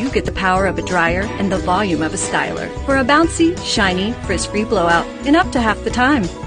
you get the power of a dryer and the volume of a styler for a bouncy, shiny, frizz-free blowout in up to half the time.